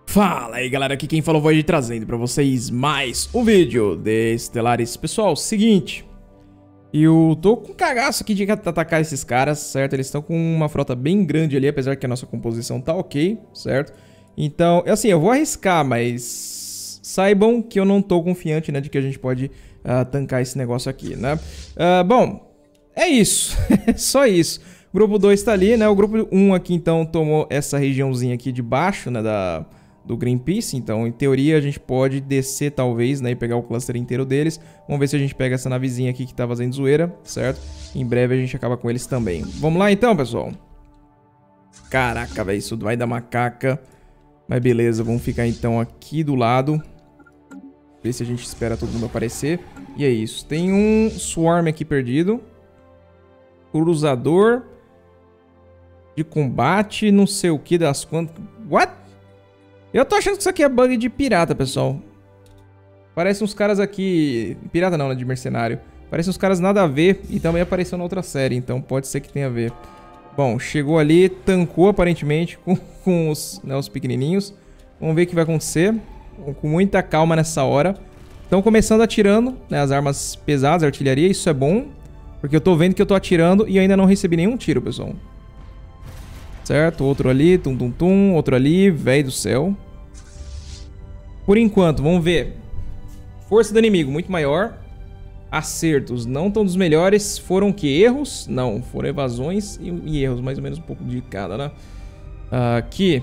Fala aí galera, aqui quem falou Void trazendo pra vocês mais um vídeo de Stellaris. Pessoal, seguinte, eu tô com cagaço aqui de atacar esses caras, certo? Eles estão com uma frota bem grande ali, apesar que a nossa composição tá ok, certo? Então, assim, eu vou arriscar, mas saibam que eu não tô confiante, né, de que a gente pode tancar esse negócio aqui, né? Bom, é isso, só isso. O grupo 2 tá ali, né? O grupo 1 aqui, então, tomou essa regiãozinha aqui de baixo, né, do Greenpeace, então em teoria a gente pode descer talvez, né, e pegar o cluster inteiro deles. Vamos ver se a gente pega essa navezinha aqui que tá fazendo zoeira, certo? Em breve a gente acaba com eles também. Vamos lá então, pessoal. Caraca, velho, isso vai dar macaca. Mas beleza, vamos ficar então aqui do lado. Ver se a gente espera todo mundo aparecer. E é isso, tem um Swarm aqui perdido. Cruzador de combate, não sei o que das quantas. What? Eu tô achando que isso aqui é bug de pirata, pessoal. Parece uns caras aqui... Pirata não, né? De mercenário. Parece uns caras nada a ver e também apareceu na outra série, então pode ser que tenha a ver. Bom, chegou ali, tancou aparentemente com os pequenininhos. Vamos ver o que vai acontecer. Com muita calma nessa hora. Estão começando atirando, né? As armas pesadas, artilharia, isso é bom. Porque eu tô vendo que eu tô atirando e ainda não recebi nenhum tiro, pessoal. Certo, outro ali, tum, outro ali, velho do céu. Por enquanto, vamos ver. Força do inimigo, muito maior. Acertos, não tão dos melhores. Foram que erros? Não, foram evasões e erros, mais ou menos um pouco de cada, né? Aqui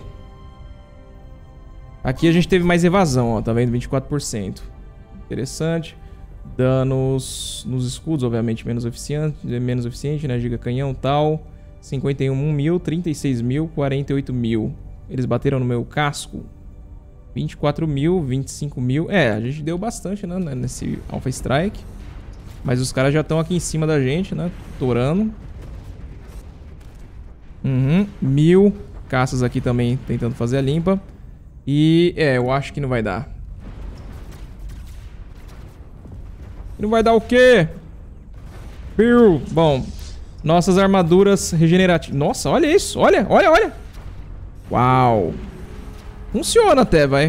a gente teve mais evasão, ó, tá vendo? 24%. Interessante. Danos nos escudos, obviamente, menos eficiente, né? Giga canhão e tal. 51 mil, 36 mil, 48 mil. Eles bateram no meu casco. 24 mil, 25 mil. É, a gente deu bastante, né? Nesse Alpha Strike. Mas os caras já estão aqui em cima da gente, né? Torando. 1000 caças aqui também tentando fazer a limpa. E, eu acho que não vai dar. Não vai dar o quê? Piu. Bom... Nossas armaduras regenerativas. Nossa, olha isso. Olha. Uau. Funciona até, vai.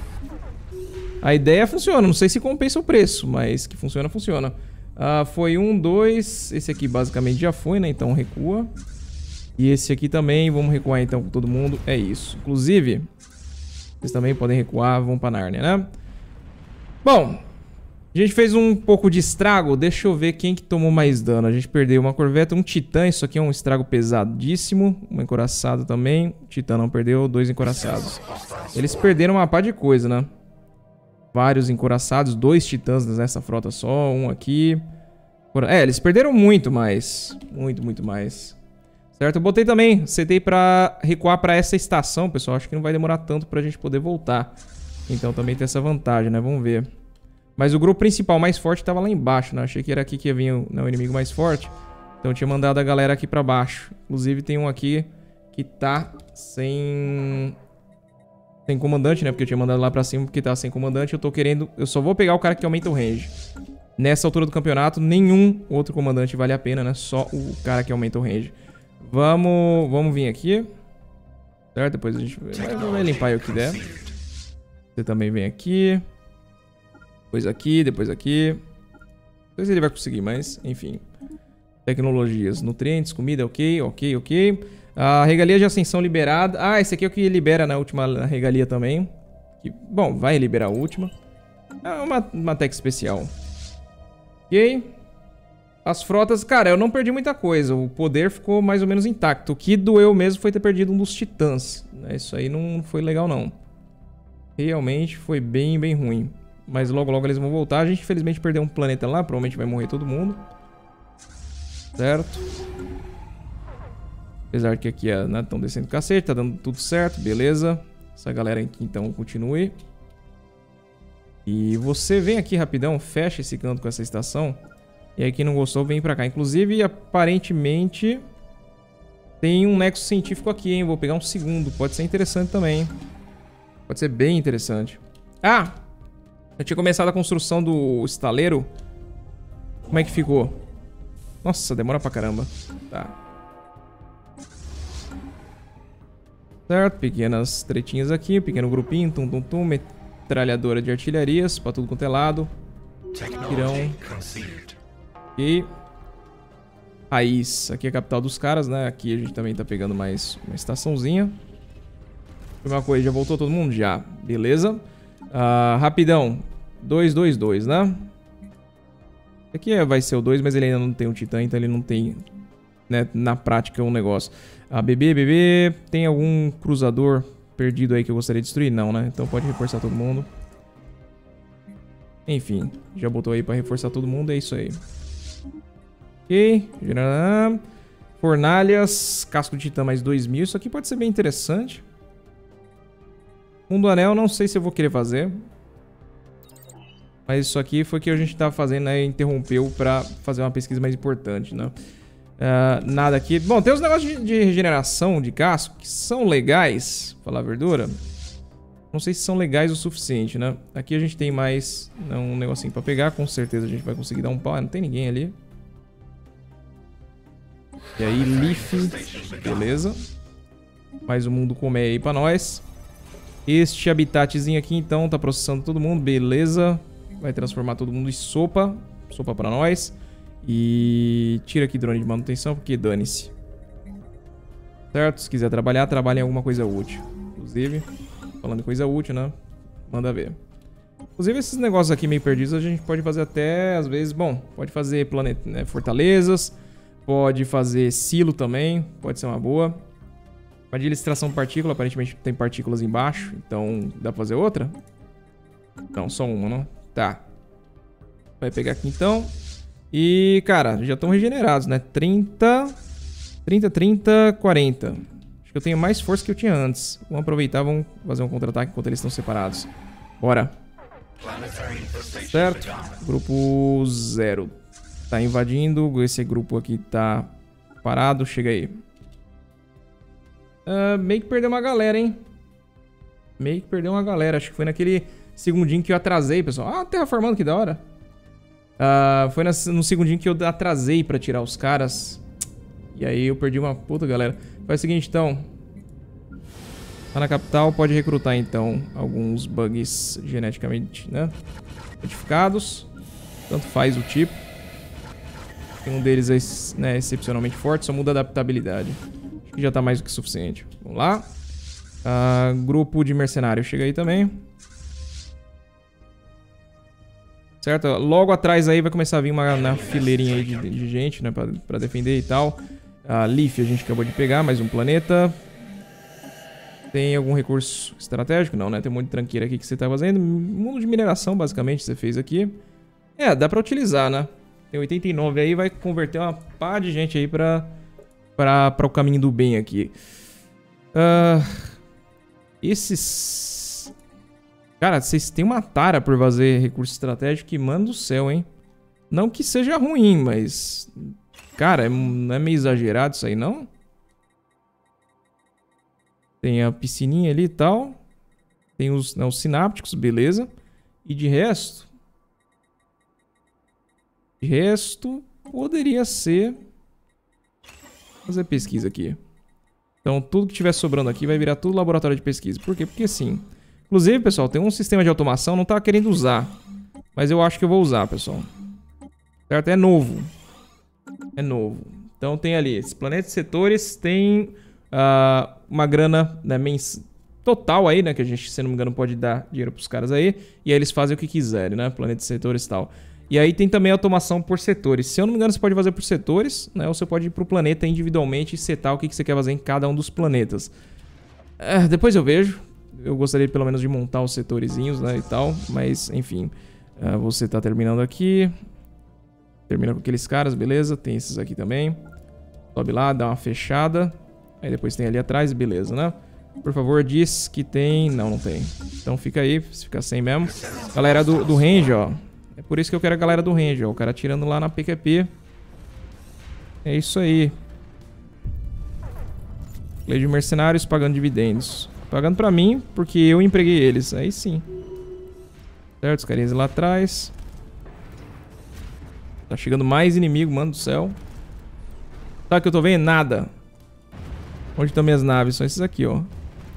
A ideia funciona. Não sei se compensa o preço, mas que funciona. Foi 1, 2. Esse aqui basicamente já foi, né? Então recua. E esse aqui também. Vamos recuar então com todo mundo. É isso. Inclusive, vocês também podem recuar. Vão pra Nárnia, né? Bom... A gente fez um pouco de estrago. Deixa eu ver quem que tomou mais dano. A gente perdeu uma corveta, um titã. Isso aqui é um estrago pesadíssimo. Um encoraçado também. O titã não perdeu, 2 encoraçados. Eles perderam uma pá de coisa, né? Vários encoraçados, 2 titãs nessa frota só. Um aqui. Eles perderam muito mais. Muito mais. Certo? Eu botei também. Setei pra recuar pra essa estação, pessoal. Acho que não vai demorar tanto pra gente poder voltar. Então também tem essa vantagem, né? Vamos ver. Mas o grupo principal mais forte tava lá embaixo, né? Achei que era aqui que ia vir o inimigo mais forte. Então eu tinha mandado a galera aqui pra baixo. Inclusive tem um aqui que tá sem comandante, né? Porque eu tinha mandado lá pra cima porque tá sem comandante. Eu só vou pegar o cara que aumenta o range. Nessa altura do campeonato, nenhum outro comandante vale a pena, né? Só o cara que aumenta o range. Vamos vir aqui. Certo? Depois a gente vai limpar aí o que der. Você também vem aqui. Depois aqui. Não sei se ele vai conseguir, mas enfim. Tecnologias, nutrientes, comida, ok. A regalia de ascensão liberada. Esse aqui é o que libera na última regalia também. Bom, vai liberar a última. É uma tech especial. Ok. As frotas, cara, eu não perdi muita coisa. O poder ficou mais ou menos intacto. O que doeu mesmo foi ter perdido um dos titãs. Isso aí não foi legal, não. Realmente foi bem ruim. Mas logo eles vão voltar. A gente infelizmente perdeu um planeta lá. Provavelmente vai morrer todo mundo. Certo. Apesar que aqui estão descendo o cacete. Tá dando tudo certo. Beleza. Essa galera aqui então continue. E você vem aqui rapidão. Fecha esse canto com essa estação. E aí quem não gostou vem pra cá. Inclusive aparentemente tem um nexo científico aqui, hein. Vou pegar um segundo. Pode ser interessante também. Pode ser bem interessante. Eu tinha começado a construção do estaleiro. Como é que ficou? Nossa, demora pra caramba. Tá. Certo? Pequenas tretinhas aqui. Pequeno grupinho. Tum, tum, tum. Metralhadora de artilharias. Pra tudo quanto é lado. Tirão. Ok. Raiz. Aqui é a capital dos caras, né? Aqui a gente também tá pegando mais uma estaçãozinha. Uma coisa, já voltou todo mundo? Já. Beleza. Rapidão. 222, né? Aqui vai ser o 2, mas ele ainda não tem o Titã, então ele não tem, né, na prática um negócio. BB. Tem algum cruzador perdido aí que eu gostaria de destruir? Não, né? Então pode reforçar todo mundo. Enfim, já botou aí pra reforçar todo mundo, é isso aí. Ok. Fornalhas. Casco de Titã mais 2000. Isso aqui pode ser bem interessante. Mundo Anel, não sei se eu vou querer fazer. Mas isso aqui foi o que a gente tava fazendo, né? Interrompeu pra fazer uma pesquisa mais importante, né? Nada aqui. Bom, tem os negócios de regeneração de casco que são legais, pra falar a verdura. Não sei se são legais o suficiente, né? Aqui a gente tem mais um negocinho pra pegar. Com certeza a gente vai conseguir dar um pau. Não tem ninguém ali. E aí, Leaf. Beleza. Mais um mundo comer aí pra nós. Este habitatzinho aqui, então, tá processando todo mundo. Beleza. Vai transformar todo mundo em sopa. Sopa pra nós. E tira aqui drone de manutenção, porque dane-se. Certo? Se quiser trabalhar, trabalhe em alguma coisa útil. Inclusive, falando em coisa útil, né? Manda ver. Inclusive, esses negócios aqui meio perdidos, a gente pode fazer até, às vezes... Bom, pode fazer fortalezas. Pode fazer silo também. Pode ser uma boa. Armadilha de extração de partícula. Aparentemente tem partículas embaixo. Então, dá pra fazer outra? Não, só uma, não? Tá. Vai pegar aqui, então. E, cara, já estão regenerados, né? 30, 40. Acho que eu tenho mais força que eu tinha antes. Vamos aproveitar, vamos fazer um contra-ataque enquanto eles estão separados. Bora. Certo? Grupo 0. Tá invadindo. Esse grupo aqui tá parado. Chega aí. Meio que perdeu uma galera, hein? Meio que perdeu uma galera. Acho que foi naquele segundinho que eu atrasei, pessoal. Terraformando, que da hora. Foi no segundinho que eu atrasei pra tirar os caras. E aí eu perdi uma puta galera. Faz o seguinte, então. Lá na capital pode recrutar, então, alguns bugs geneticamente, né, modificados. Tanto faz o tipo. Tem um deles, né, excepcionalmente forte, só muda a adaptabilidade. Acho que já tá mais do que suficiente. Vamos lá. Grupo de mercenários chega aí também. Certo? Logo atrás aí vai começar a vir uma fileirinha aí de gente, né? Pra defender e tal. Leaf a gente acabou de pegar, mais um planeta. Tem algum recurso estratégico? Não, né? Tem um monte de tranqueira aqui que você tá fazendo. Mundo de mineração, basicamente, você fez aqui. Dá pra utilizar, né? Tem 89 aí, vai converter uma pá de gente aí pra o caminho do bem aqui. Esses... Cara, vocês têm uma tara por fazer recurso estratégico que manda do céu, hein? Não que seja ruim, mas... Cara, não é meio exagerado isso aí, não? Tem a piscininha ali e tal. Tem os sinápticos, beleza. E de resto... poderia ser... fazer pesquisa aqui. Então, tudo que tiver sobrando aqui vai virar tudo laboratório de pesquisa. Por quê? Porque sim. Inclusive, pessoal, tem um sistema de automação, não tava querendo usar. Mas eu acho que eu vou usar, pessoal. Certo? É novo. É novo. Então tem ali, esses planetas e setores tem uma grana, né, total aí, né? Que a gente, se não me engano, pode dar dinheiro pros caras aí. E aí eles fazem o que quiserem, né? Planetas, setores e tal. E aí tem também automação por setores. Se eu não me engano, você pode fazer por setores, né? Ou você pode ir pro planeta individualmente e setar o que você quer fazer em cada um dos planetas. Depois eu vejo. Eu gostaria pelo menos de montar os setorezinhos, né, e tal. Mas, enfim. Você tá terminando aqui. Termina com aqueles caras, beleza. Tem esses aqui também. Sobe lá, dá uma fechada. Aí depois tem ali atrás, beleza, né? Por favor, diz que tem... Não tem. Então fica aí, fica sem mesmo. Galera do range, ó. É por isso que eu quero a galera do range, ó. O cara tirando lá na PQP. É isso aí. Lei de mercenários pagando dividendos. Pagando pra mim, porque eu empreguei eles. Aí sim. Certo, os carinhas lá atrás. Tá chegando mais inimigo, mano do céu. Sabe o que eu tô vendo? Nada. Onde estão minhas naves? São esses aqui, ó.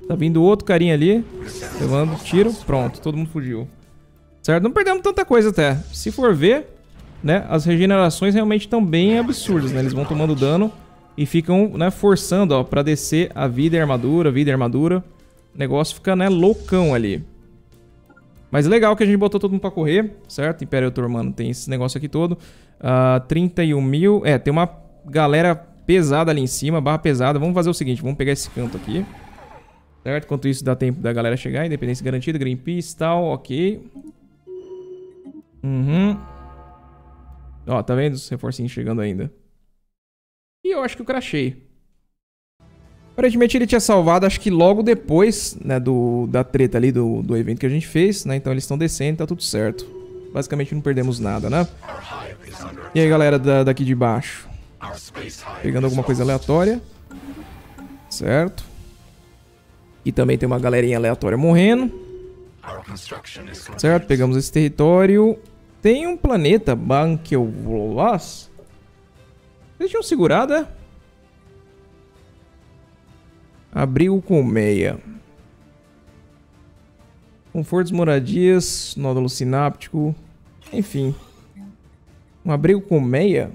Tá vindo outro carinha ali. Levando tiro. Pronto, todo mundo fugiu. Certo? Não perdemos tanta coisa até. Se for ver, né, as regenerações realmente estão bem absurdas, né? Eles vão tomando dano e ficam, né, forçando, ó, pra descer a vida e a armadura, vida e a armadura. O negócio fica, né, loucão ali. Mas legal que a gente botou todo mundo pra correr, certo? Império Otomano tem esse negócio aqui todo. 31 mil. É, tem uma galera pesada ali em cima, barra pesada. Vamos fazer o seguinte, vamos pegar esse canto aqui. Certo? Enquanto isso dá tempo da galera chegar. Independência garantida, Greenpeace e tal, ok. Ó, tá vendo os reforcinhos chegando ainda. E eu acho que eu crachei. Aparentemente ele tinha salvado, acho que logo depois, né, da treta ali, do evento que a gente fez, né? Então eles estão descendo, tá tudo certo. Basicamente não perdemos nada, né? E aí, galera daqui de baixo? Pegando alguma coisa aleatória. Certo. E também tem uma galerinha aleatória morrendo. Certo, pegamos esse território. Tem um planeta, Banquevolas. Eles tinham segurado, é? Abrigo colmeia. Confortos, moradias, nódulo sináptico. Enfim. Um abrigo colmeia?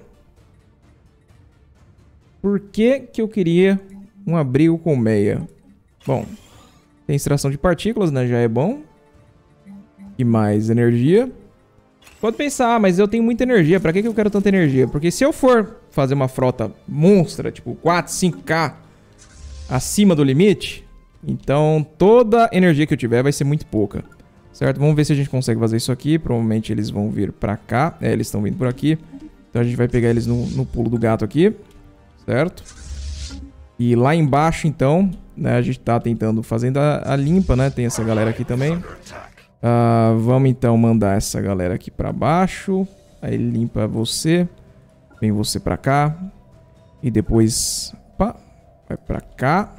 Por que que eu queria um abrigo colmeia? Bom, tem extração de partículas, né? Já é bom. E mais energia. Pode pensar, mas eu tenho muita energia. Pra que eu quero tanta energia? Porque se eu for fazer uma frota monstra, tipo 4, 5k acima do limite, então toda a energia que eu tiver vai ser muito pouca. Certo? Vamos ver se a gente consegue fazer isso aqui. Provavelmente eles vão vir pra cá. É, eles estão vindo por aqui. Então a gente vai pegar eles no pulo do gato aqui. Certo? E lá embaixo, então, né, a gente tá tentando fazendo a limpa, né? Tem essa galera aqui também. Vamos então mandar essa galera aqui pra baixo. Aí limpa você. Vem você pra cá. E depois... Opa, vai pra cá.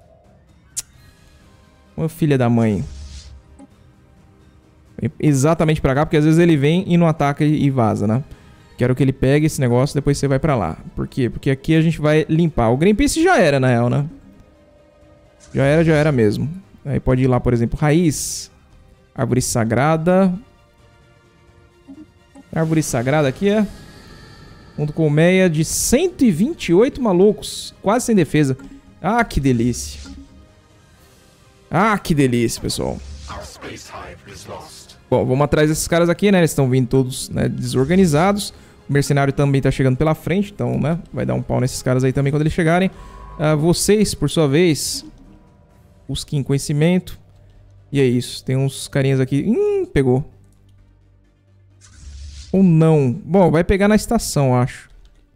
Ô, filha da mãe. Vem exatamente pra cá, porque às vezes ele vem e não ataca e vaza, né? Quero que ele pegue esse negócio, depois você vai pra lá. Por quê? Porque aqui a gente vai limpar. O Greenpeace já era, na real, né? Já era mesmo. Aí pode ir lá, por exemplo, raiz. Árvore sagrada. Árvore sagrada aqui é... Ponto colmeia de 128 malucos. Quase sem defesa. Ah, que delícia. Ah, que delícia, pessoal. Bom, vamos atrás desses caras aqui, né? Eles estão vindo todos, né, desorganizados. O mercenário também tá chegando pela frente. Então, né, vai dar um pau nesses caras aí também quando eles chegarem. Vocês, por sua vez, busquem conhecimento. E é isso. Tem uns carinhas aqui. Pegou. Ou não. Bom, vai pegar na estação, acho.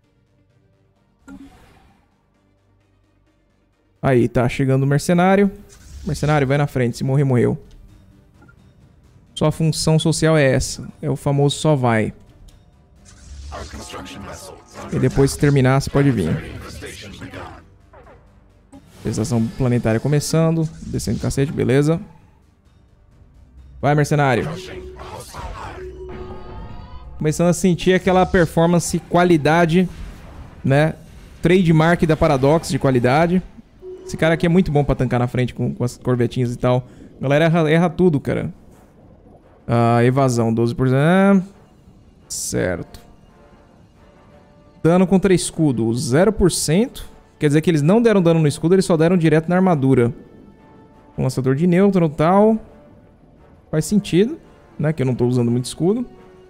Aí, tá chegando o mercenário. Mercenário, vai na frente. Se morrer, morreu. Sua função social é essa. É o famoso só vai. E depois, se terminar, você pode vir. Estação planetária começando. Descendo o cacete, beleza. Vai, mercenário. Começando a sentir aquela performance qualidade, né? Trademark da Paradox de qualidade. Esse cara aqui é muito bom pra tancar na frente com as corvetinhas e tal. A galera erra tudo, cara. Evasão, 12%. Certo. Dano contra escudo, 0%. Quer dizer que eles não deram dano no escudo, eles só deram direto na armadura. Um lançador de nêutron e tal. Faz sentido, né? Que eu não tô usando muito escudo.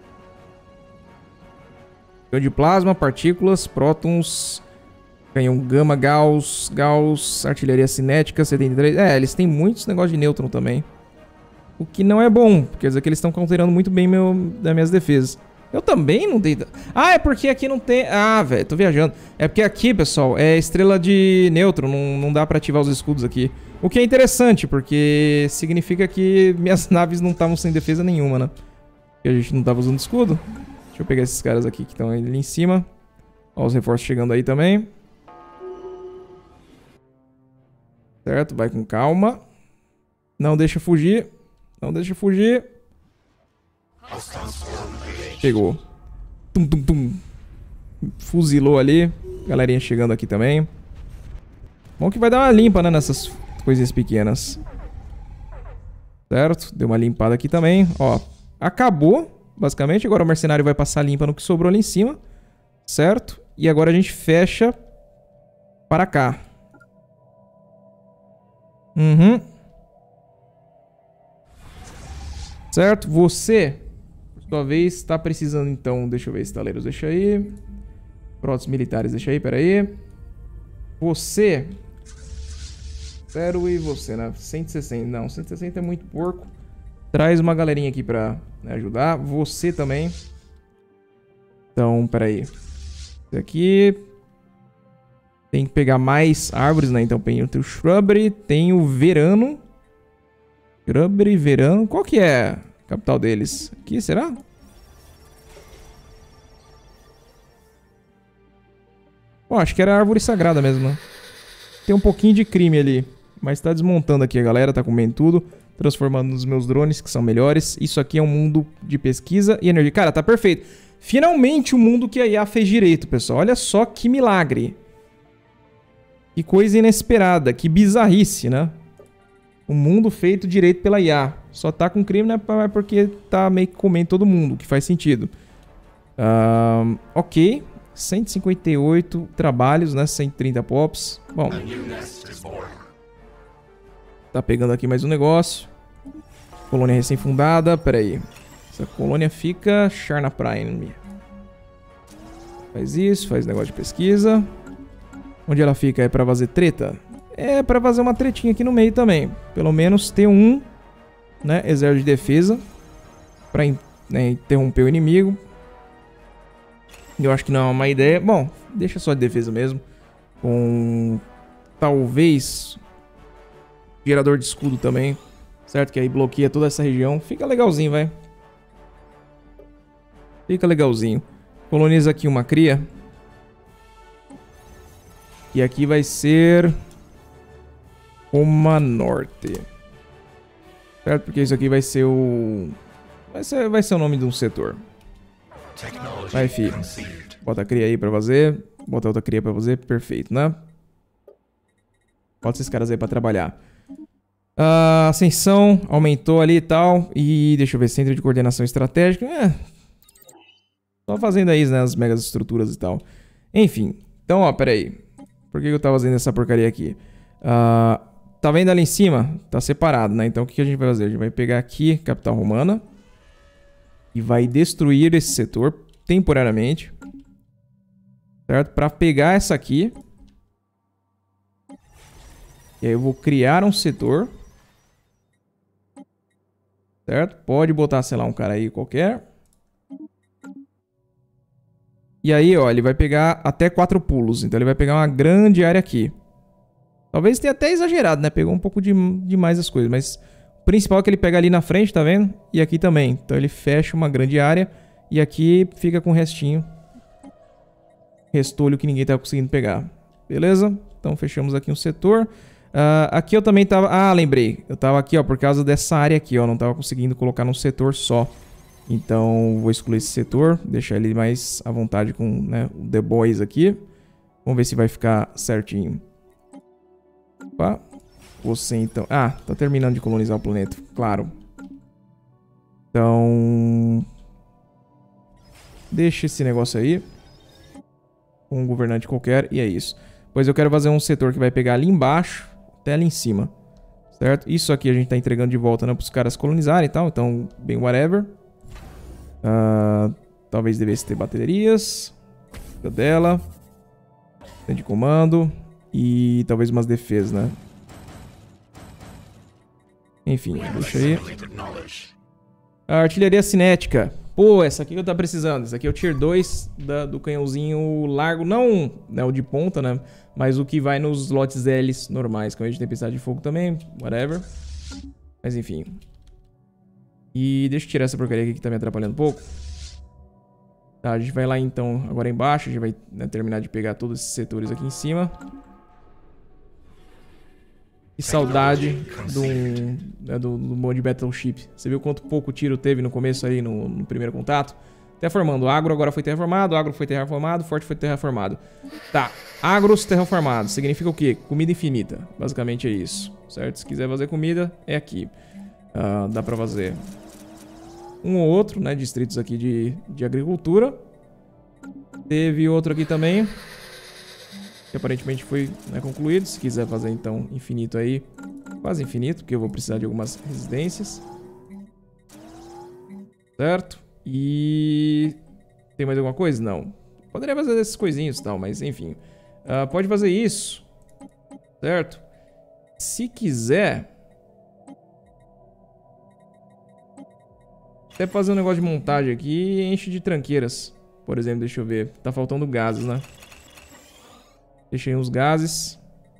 Canhão de plasma, partículas, prótons. Canhão gama, Gauss, artilharia cinética, 73. É, eles têm muitos negócios de nêutron também. O que não é bom, quer dizer que eles estão counterando muito bem das minhas defesas. Eu também não dei... Ah, é porque aqui não tem... Ah, velho, tô viajando. É porque aqui, pessoal, é estrela de nêutron, não dá pra ativar os escudos aqui. O que é interessante, porque significa que minhas naves não estavam sem defesa nenhuma, né? Porque a gente não tava usando escudo. Deixa eu pegar esses caras aqui que estão ali em cima. Ó, os reforços chegando aí também. Certo, vai com calma. Não deixa fugir. Não deixa fugir. Pegou. Tum, tum, tum. Fuzilou ali. Galerinha chegando aqui também. Bom que vai dar uma limpa, né? Nessas Coisinhas pequenas. Certo? Deu uma limpada aqui também. Ó, acabou, basicamente. Agora o mercenário vai passar limpa no que sobrou ali em cima. Certo? E agora a gente fecha para cá. Certo? Você, por sua vez, está precisando então... Deixa eu ver, estaleiros, deixa aí. Próteses militares, deixa aí, pera aí. Você... 0 e você, né? 160. Não, 160 é muito porco. Traz uma galerinha aqui pra ajudar. Você também. Então, peraí. Esse aqui... Tem que pegar mais árvores, né? Então tem o Shrubbery, tem o Verano. Shrubbery, Verano. Qual que é a capital deles? Aqui, será? Pô, acho que era a árvore sagrada mesmo, né? Tem um pouquinho de crime ali. Mas tá desmontando aqui a galera, tá comendo tudo. Transformando nos meus drones, que são melhores. Isso aqui é um mundo de pesquisa e energia. Cara, tá perfeito. Finalmente o mundo que a IA fez direito, pessoal. Olha só que milagre. Que coisa inesperada, que bizarrice, né? O mundo feito direito pela IA. Só tá com crime, né? Porque tá meio que comendo todo mundo, que faz sentido. Ok. 158 trabalhos, né? 130 pops. Bom. Tá pegando aqui mais um negócio. Colônia recém-fundada. Pera aí. Essa colônia fica... Sharna Prime. Faz isso, faz negócio de pesquisa. Onde ela fica? É pra fazer treta? É pra fazer uma tretinha aqui no meio também. Pelo menos ter um, né, exército de defesa. Pra interromper o inimigo. Eu acho que não é uma ideia. Bom, deixa só de defesa mesmo. Com... talvez... gerador de escudo também. Certo? Que aí bloqueia toda essa região. Fica legalzinho, vai. Fica legalzinho. Coloniza aqui uma cria. E aqui vai ser... Roma Norte. Certo? Porque isso aqui vai ser o... Vai ser o nome de um setor. Vai, filho. Bota a cria aí pra fazer. Bota outra cria pra fazer. Perfeito, né? Bota esses caras aí pra trabalhar. A ascensão aumentou ali e tal. E deixa eu ver, centro de coordenação estratégica. Só fazendo aí, né, as megas estruturas e tal. Enfim. Então, ó, pera aí. Por que eu tava fazendo essa porcaria aqui? Tá vendo ali em cima? Tá separado, né? Então o que a gente vai fazer? A gente vai pegar aqui capital romana. E vai destruir esse setor temporariamente. Certo? Pra pegar essa aqui. E aí eu vou criar um setor. Certo? Pode botar, sei lá, um cara aí qualquer. E aí, ó, ele vai pegar até 4 pulos. Então ele vai pegar uma grande área aqui. Talvez tenha até exagerado, né? Pegou um pouco demais as coisas. Mas o principal é que ele pega ali na frente, tá vendo? E aqui também. Então ele fecha uma grande área. E aqui fica com o restinho. Restolho que ninguém tá conseguindo pegar. Beleza? Então fechamos aqui um setor. Aqui eu também tava... Ah, lembrei. Eu tava aqui, ó, por causa dessa área aqui, ó. Não tava conseguindo colocar num setor só. Então vou excluir esse setor. Deixar ele mais à vontade com, né, o The Boys aqui. Vamos ver se vai ficar certinho. Opa. Você então... Ah, tá terminando de colonizar o planeta. Claro. Então... Deixa esse negócio aí. Com um governante qualquer. E é isso. Pois eu quero fazer um setor que vai pegar ali embaixo. Até ali em cima. Certo? Isso aqui a gente tá entregando de volta, né, pros caras colonizarem e tal. Então, bem whatever. Talvez devesse ter baterias. Dela. Tem de comando. E talvez umas defesas, né? Enfim, deixa aí. A artilharia cinética. Pô, essa aqui que eu tava precisando. Essa aqui é o Tier 2 do canhãozinho largo. Não, né, o de ponta, né? Mas o que vai nos slots L's normais. Canhão de tempestade de fogo também. Whatever. Mas enfim. E deixa eu tirar essa porcaria aqui que tá me atrapalhando um pouco. Tá, a gente vai lá então agora embaixo. A gente vai, né, terminar de pegar todos esses setores aqui em cima. Que saudade do modo de Battleship. Você viu quanto pouco tiro teve no começo aí, no primeiro contato? Terraformando. Agro agora foi terraformado, agro foi terraformado, forte foi terraformado. Tá. Agros terraformados. Significa o quê? Comida infinita. Basicamente é isso. Certo? Se quiser fazer comida, é aqui. Dá pra fazer um ou outro, né? Distritos aqui de agricultura. Teve outro aqui também. Que aparentemente foi, né, concluído. Se quiser fazer então infinito aí. Quase infinito, porque eu vou precisar de algumas residências. Certo? E... tem mais alguma coisa? Não. Poderia fazer esses coisinhos e tal, mas enfim. Pode fazer isso. Certo? Se quiser... até fazer um negócio de montagem aqui e enche de tranqueiras. Por exemplo, deixa eu ver. Tá faltando gases, né? Deixei uns gases.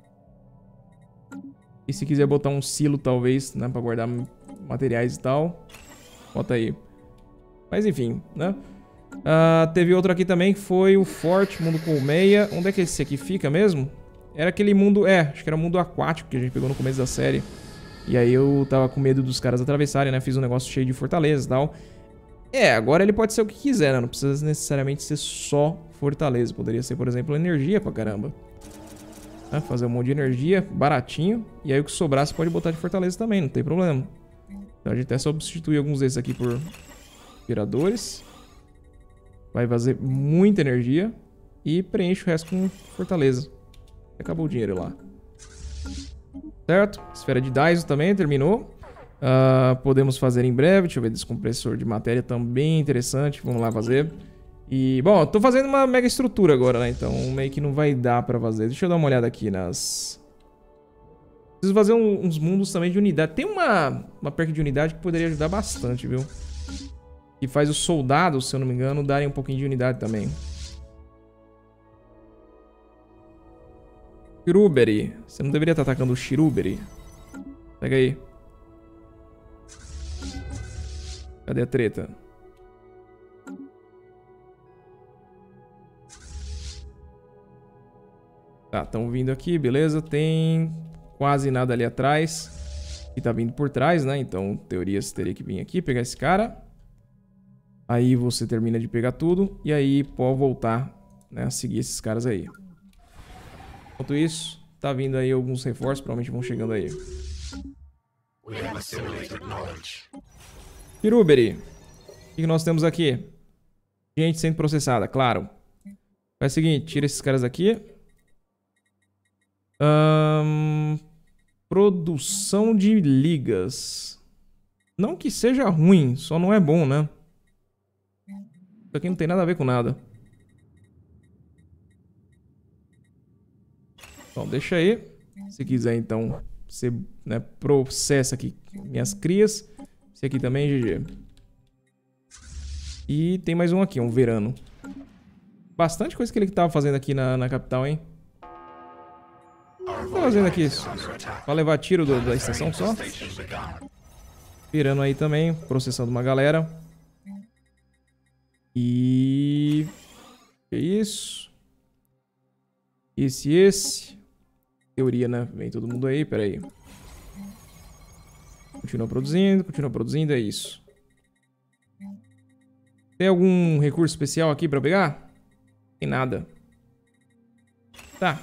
E se quiser botar um silo, talvez, né? Pra guardar materiais e tal. Bota aí. Mas enfim, né? Teve outro aqui também que foi o Forte, Mundo Colmeia. Onde é que esse aqui fica mesmo? Era aquele mundo... acho que era o mundo aquático que a gente pegou no começo da série. E aí eu tava com medo dos caras atravessarem, né? Fiz um negócio cheio de fortaleza e tal. Agora ele pode ser o que quiser, né? Não precisa necessariamente ser só fortaleza. Poderia ser, por exemplo, energia pra caramba. Fazer um monte de energia, baratinho. E aí o que sobrar você pode botar de fortaleza também, não tem problema. Então a gente até substitui alguns desses aqui por geradores. Vai fazer muita energia. E preenche o resto com fortaleza. Acabou o dinheiro lá. Certo? Esfera de Daiso também terminou. Podemos fazer em breve. Deixa eu ver, descompressor de matéria também interessante. Vamos lá fazer. E, bom, eu tô fazendo uma mega estrutura agora, né? Então meio que não vai dar pra fazer. Deixa eu dar uma olhada aqui nas... preciso fazer uns mundos também de unidade. Tem uma perk de unidade que poderia ajudar bastante, viu? Que faz os soldados, se eu não me engano, darem um pouquinho de unidade também. Shiruberi. Você não deveria estar atacando o Shiruberi. Pega aí. Cadê a treta? Tá, estão vindo aqui, beleza. Tem quase nada ali atrás. E tá vindo por trás, né? Então, em teoria, você teria que vir aqui, pegar esse cara. Aí você termina de pegar tudo. E aí pode voltar, né, a seguir esses caras aí. Enquanto isso, tá vindo aí alguns reforços. Provavelmente vão chegando aí. Shiruberi. O que nós temos aqui? Gente sendo processada, claro. Faz o seguinte, tira esses caras aqui. Produção de ligas. Não que seja ruim, só não é bom, né? Isso aqui não tem nada a ver com nada. Então, deixa aí. Se quiser, então, você, né, processa aqui minhas crias. Esse aqui também, GG. E tem mais um aqui, um verano. Bastante coisa que ele tava fazendo aqui na capital, hein? O que tá fazendo aqui isso? Pra levar tiro da estação só? Verano aí também, processando uma galera. E... que isso? Esse. Teoria, né? Vem todo mundo aí, pera aí. Continua produzindo, é isso. Tem algum recurso especial aqui pra pegar? Tem nada. Tá.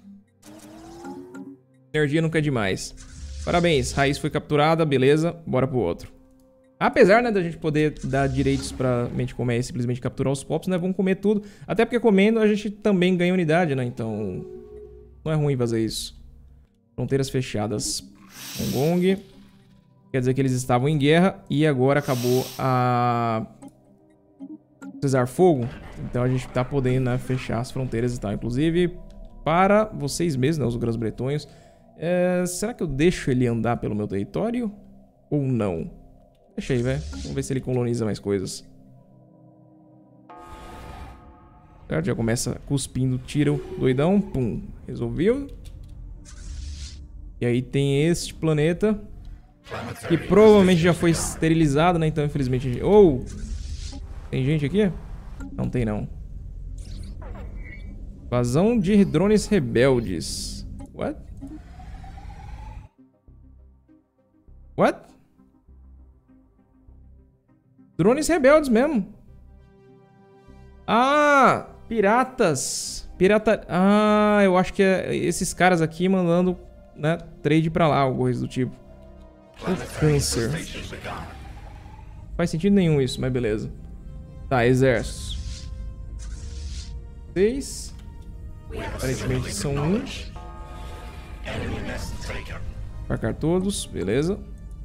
Energia nunca é demais. Parabéns, raiz foi capturada, beleza. Bora pro outro. Apesar, né, da gente poder dar direitos pra mente comer e simplesmente capturar os pops, né? Vamos comer tudo. Até porque comendo a gente também ganha unidade, né? Então não é ruim fazer isso. Fronteiras fechadas. Hong Kong. Quer dizer que eles estavam em guerra e agora acabou a... cesar fogo. Então a gente tá podendo, né, fechar as fronteiras e tal. Inclusive, para vocês mesmos, né, os grãos-bretonhos. Será que eu deixo ele andar pelo meu território? Ou não? Deixa aí, velho. Vamos ver se ele coloniza mais coisas. Certo? Já começa cuspindo tiro doidão. Pum. Resolveu. E aí tem este planeta. Que provavelmente já foi esterilizado, né? Então, infelizmente... tem gente aqui? Não tem, não. Invasão de drones rebeldes. What? What? Drones rebeldes mesmo. Ah, piratas. Ah, eu acho que é esses caras aqui mandando, né, trade pra lá, alguma coisa do tipo. O câncer. Faz sentido nenhum isso, mas beleza. Tá, exércitos. 6. Aparentemente são 1. Marcar todos, beleza.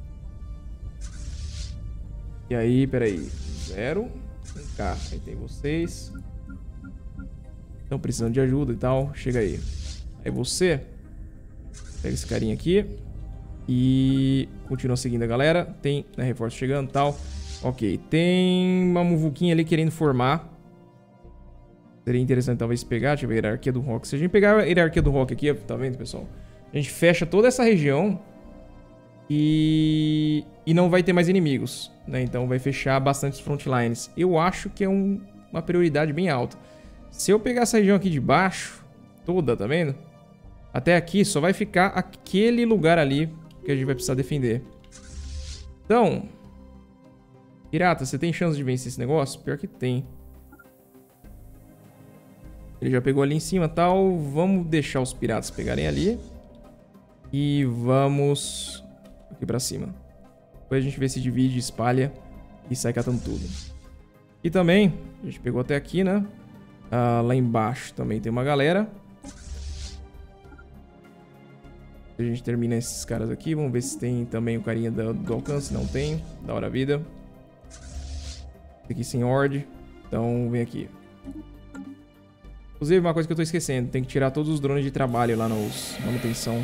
E aí, peraí. 0. 1K. Aí tem vocês. Estão precisando de ajuda e tal. Chega aí. Aí você. Pega esse carinha aqui. E continua seguindo a galera. Tem, né, reforço chegando e tal. Ok. Tem uma muvuquinha ali querendo formar. Seria interessante talvez pegar. Deixa eu ver a hierarquia do rock. Se a gente pegar a hierarquia do rock aqui, tá vendo, pessoal? A gente fecha toda essa região. E não vai ter mais inimigos, né? Então vai fechar bastante os frontlines. Eu acho que é uma prioridade bem alta. Se eu pegar essa região aqui de baixo, toda, tá vendo? Até aqui só vai ficar aquele lugar ali que a gente vai precisar defender. Então, pirata, você tem chance de vencer esse negócio? Pior que tem. Ele já pegou ali em cima e tal. Vamos deixar os piratas pegarem ali. E vamos aqui pra cima. Depois a gente vê se divide, espalha e sai catando tudo. E também, a gente pegou até aqui, né? Lá embaixo também tem uma galera. A gente termina esses caras aqui. Vamos ver se tem também o carinha do alcance. Não tem. Da hora a vida. Esse aqui sem horde. Então vem aqui. Inclusive uma coisa que eu tô esquecendo. Tem que tirar todos os drones de trabalho lá nos manutenção.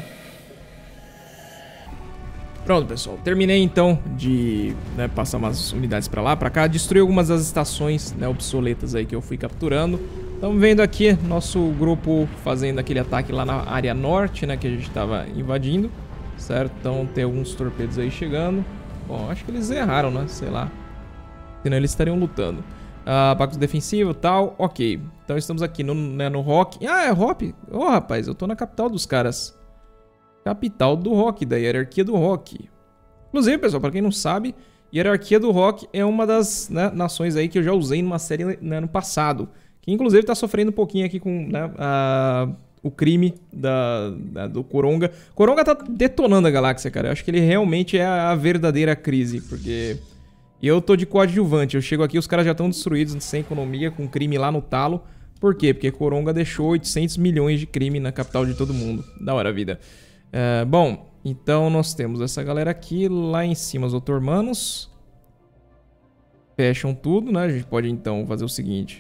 Pronto, pessoal. Terminei, então, de, né, passar umas unidades pra lá, pra cá. Destruí algumas das estações, né, obsoletas aí que eu fui capturando. Estamos vendo aqui nosso grupo fazendo aquele ataque lá na área norte, né, que a gente tava invadindo. Certo? Então tem alguns torpedos aí chegando. Bom, acho que eles erraram, né? Sei lá. Senão eles estariam lutando. Pacto defensivo e tal. Ok. Então estamos aqui no Rock. Ah, é Rock? Ô, rapaz, eu tô na capital dos caras. Capital do Rock, da hierarquia do Rock. Inclusive, pessoal, pra quem não sabe, hierarquia do Rock é uma das, né, nações aí que eu já usei numa série, né, no passado. Que inclusive tá sofrendo um pouquinho aqui com, né, o crime do Coronga. Coronga tá detonando a galáxia, cara. Eu acho que ele realmente é a verdadeira crise, porque eu tô de coadjuvante. Eu chego aqui, os caras já estão destruídos, sem economia, com crime lá no talo. Por quê? Porque Coronga deixou 800 milhões de crime na capital de todo mundo. Da hora a vida. Bom, então nós temos essa galera aqui. Lá em cima os otormanos fecham tudo, né? A gente pode então fazer o seguinte.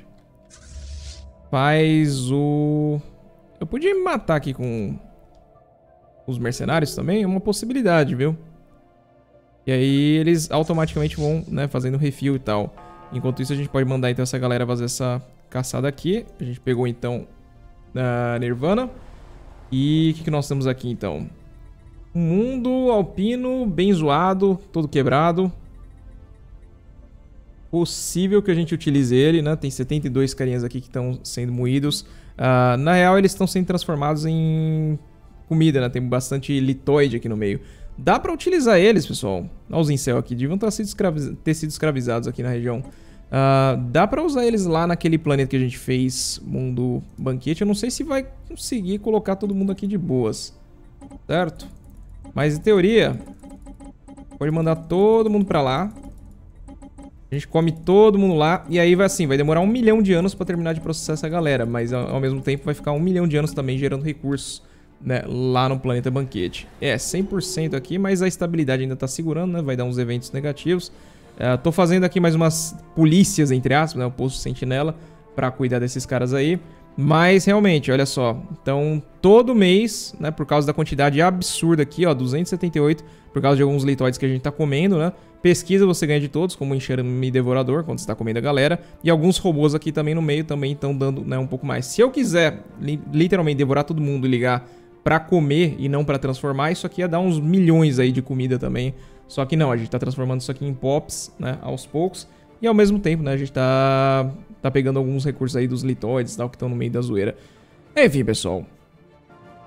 Faz o... Eu podia me matar aqui com os mercenários também. É uma possibilidade, viu? E aí eles automaticamente vão, né, fazendo refil e tal. Enquanto isso a gente pode mandar então essa galera fazer essa caçada aqui. A gente pegou então a Nirvana. E o que nós temos aqui então? Um mundo alpino bem zoado, todo quebrado. Possível que a gente utilize ele, né? Tem 72 carinhas aqui que estão sendo moídos. Na real, eles estão sendo transformados em comida, né? Tem bastante litoide aqui no meio. Dá pra utilizar eles, pessoal. Olha os incel aqui. Deviam ter sido escravizados aqui na região. Dá pra usar eles lá naquele planeta que a gente fez, mundo banquete. Eu não sei se vai conseguir colocar todo mundo aqui de boas, certo? Mas em teoria, pode mandar todo mundo pra lá. A gente come todo mundo lá. E aí vai assim, vai demorar 1 milhão de anos pra terminar de processar essa galera. Mas ao mesmo tempo vai ficar 1 milhão de anos também gerando recursos, né, lá no planeta banquete. 100% aqui, mas a estabilidade ainda tá segurando, né? Vai dar uns eventos negativos. Tô fazendo aqui mais umas polícias, entre aspas, né? O posto sentinela pra cuidar desses caras aí. Mas realmente, olha só. Então, todo mês, né? Por causa da quantidade absurda aqui, ó, 278. Por causa de alguns leitoides que a gente tá comendo, né? Pesquisa você ganha de todos, como enxame devorador, quando você tá comendo a galera. E alguns robôs aqui também no meio também estão dando, né, um pouco mais. Se eu quiser literalmente devorar todo mundo e ligar pra comer e não pra transformar, isso aqui ia dar uns milhões aí de comida também. Só que não, a gente tá transformando isso aqui em pops, né, aos poucos. E ao mesmo tempo, né, a gente tá pegando alguns recursos aí dos litoides e tal, que estão no meio da zoeira. Enfim, pessoal.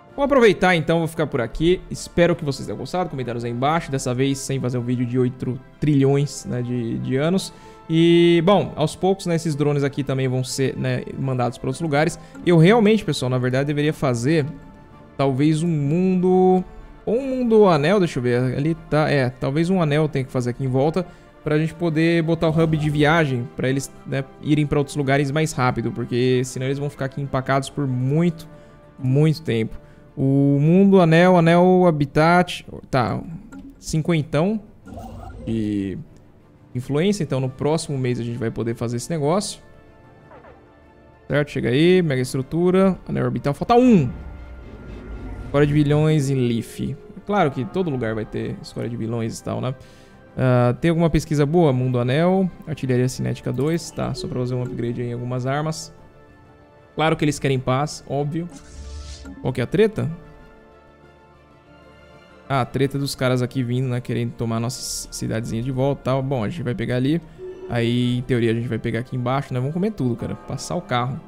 Vou aproveitar então, vou ficar por aqui. Espero que vocês tenham gostado. Comentários aí embaixo. Dessa vez sem fazer um vídeo de 8 trilhões, né, de anos. E, bom, aos poucos, né, esses drones aqui também vão ser, né, mandados para outros lugares. Eu realmente, pessoal, na verdade, deveria fazer talvez um mundo... Ou um mundo anel, deixa eu ver. Ali tá, talvez um anel tem que fazer aqui em volta pra gente poder botar o hub de viagem pra eles, né, irem pra outros lugares mais rápido, porque senão eles vão ficar aqui empacados por muito tempo. O mundo, anel habitat, tá, 50 de influência, então no próximo mês a gente vai poder fazer esse negócio. Certo, chega aí, mega estrutura, anel orbital, falta um. Escolha de vilões em Leaf. Claro que todo lugar vai ter escolha de vilões e tal, né? Tem alguma pesquisa boa? Mundo Anel, Artilharia Cinética 2, tá? Só pra fazer um upgrade aí em algumas armas. Claro que eles querem paz, óbvio. Qual que é a treta? A treta dos caras aqui vindo, né? Querendo tomar nossas cidadezinhas de volta e tal. Bom, a gente vai pegar ali. Aí, em teoria, a gente vai pegar aqui embaixo, né? Vamos comer tudo, cara. Passar o carro.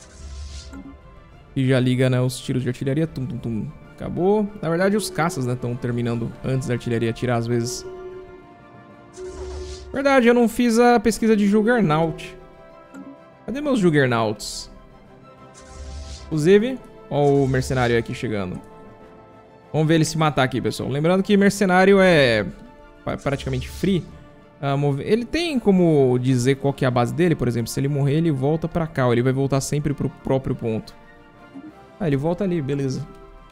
E já liga, né, os tiros de artilharia. Tum, tum, tum. Acabou. Na verdade, os caças, né, estão terminando antes da artilharia atirar, às vezes. Verdade, eu não fiz a pesquisa de Juggernaut. Cadê meus Juggernauts? Inclusive, ó o mercenário aqui chegando. Vamos ver ele se matar aqui, pessoal. Lembrando que mercenário é praticamente free. Ele tem como dizer qual que é a base dele, por exemplo. Se ele morrer, ele volta pra cá. Ou ele vai voltar sempre pro próprio ponto. Ele volta ali, beleza.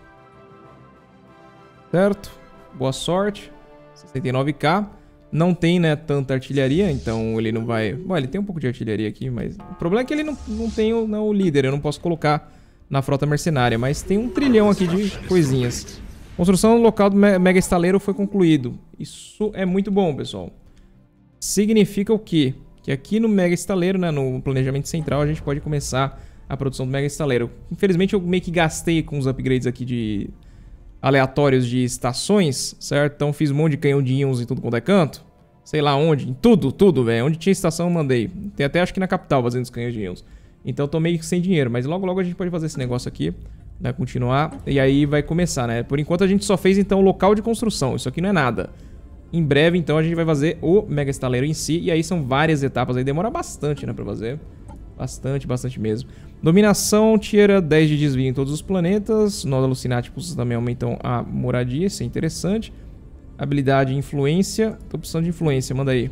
Certo. Boa sorte. 69k. Não tem, né, tanta artilharia, então ele não vai... Bom, ele tem um pouco de artilharia aqui, mas... O problema é que ele não tem o líder, eu não posso colocar na frota mercenária, mas tem 1 trilhão aqui de coisinhas. Construção local do Mega Estaleiro foi concluído. Isso é muito bom, pessoal. Significa o quê? Que aqui no Mega Estaleiro, né, no planejamento central, a gente pode começar a produção do Mega Estaleiro. Infelizmente eu meio que gastei com os upgrades aqui de... aleatórios de estações, certo? Então fiz um monte de canhão de íons em tudo quanto é canto. Sei lá onde, em tudo, velho. Onde tinha estação eu mandei. Tem até acho que na capital fazendo os canhões de íons. Então eu tô meio que sem dinheiro, mas logo a gente pode fazer esse negócio aqui, né? Continuar, e aí vai começar, né? Por enquanto a gente só fez então o local de construção, isso aqui não é nada. Em breve então a gente vai fazer o Mega Estaleiro em si, e aí são várias etapas, aí demora bastante, né, pra fazer. Bastante mesmo. Dominação tira 10 de desvio em todos os planetas. Nó alucináticos também aumentam a moradia, isso é interessante. Habilidade influência. Opção de influência, manda aí.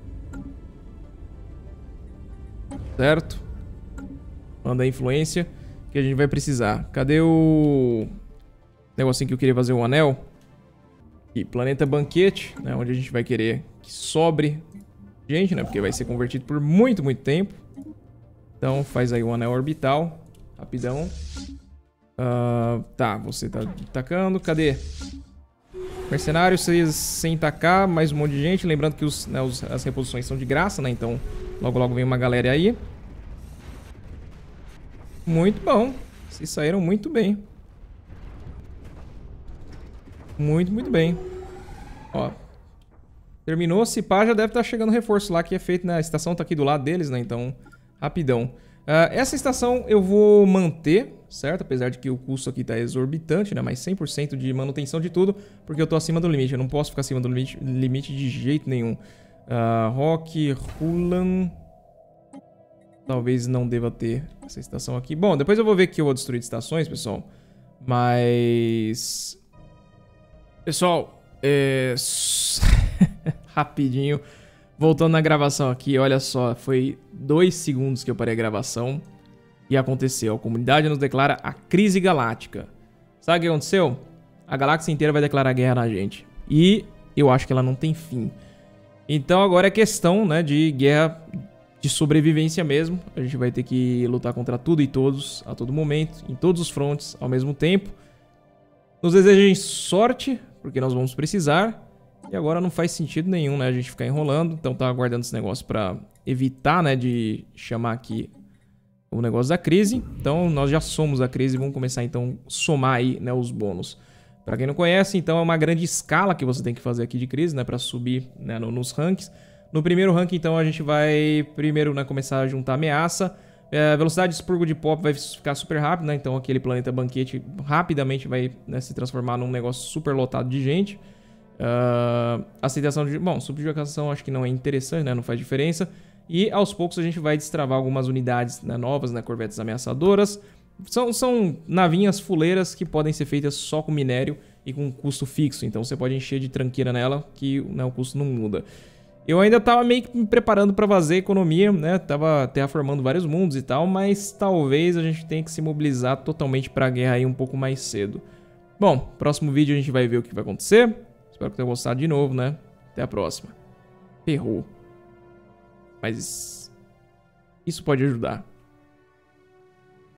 Certo. Manda aí influência, que a gente vai precisar. Cadê o negocinho que eu queria fazer o anel? Aqui, planeta banquete, né, onde a gente vai querer que sobre gente, né, porque vai ser convertido por muito tempo. Então faz aí o anel orbital. Rapidão. Tá, você tá tacando. Cadê? Mercenários sem tacar. Mais um monte de gente. Lembrando que as reposições são de graça, né? Então logo vem uma galera aí. Muito bom. Vocês saíram muito bem. Muito bem. Ó. Terminou. Se pá, já deve estar chegando reforço lá que é feito, né? A estação tá aqui do lado deles, né? Então... rapidão. Essa estação eu vou manter, certo? Apesar de que o custo aqui tá exorbitante, né? Mas 100% de manutenção de tudo, porque eu tô acima do limite. Eu não posso ficar acima do limite de jeito nenhum. Rock, Hulan... talvez não deva ter essa estação aqui. Bom, depois eu vou ver que eu vou destruir de estações, pessoal. Mas... pessoal, rapidinho... voltando na gravação aqui, olha só, foi 2 segundos que eu parei a gravação e aconteceu. A comunidade nos declara a crise galáctica. Sabe o que aconteceu? A galáxia inteira vai declarar guerra na gente. E eu acho que ela não tem fim. Então agora é questão, né, de guerra de sobrevivência mesmo. A gente vai ter que lutar contra tudo e todos, a todo momento, em todos os frontes, ao mesmo tempo. Nos desejem sorte, porque nós vamos precisar. E agora não faz sentido nenhum, né, a gente ficar enrolando. Então tá aguardando esse negócio pra evitar, né, de chamar aqui o negócio da crise. Então nós já somos a crise e vamos começar então a somar aí, né, os bônus. Pra quem não conhece, então é uma grande escala que você tem que fazer aqui de crise, né, pra subir, né, nos ranks. No primeiro rank, então, a gente vai primeiro, né, começar a juntar ameaça. A velocidade de expurgo de pop vai ficar super rápido, né? Então aquele planeta banquete rapidamente vai, né, se transformar num negócio super lotado de gente. Aceitação de... Bom, subjugação acho que não é interessante, né? Não faz diferença. E aos poucos a gente vai destravar algumas unidades, né, novas, né? Corvettes ameaçadoras. São navinhas fuleiras que podem ser feitas só com minério e com custo fixo. Então você pode encher de tranqueira nela que, né, o custo não muda. Eu ainda tava meio que me preparando pra fazer economia, né? Tava terraformando vários mundos e tal, mas talvez a gente tenha que se mobilizar totalmente pra guerra aí um pouco mais cedo. Bom, próximo vídeo a gente vai ver o que vai acontecer. Espero que tenham gostado de novo, né? Até a próxima. Ferrou. Mas isso pode ajudar.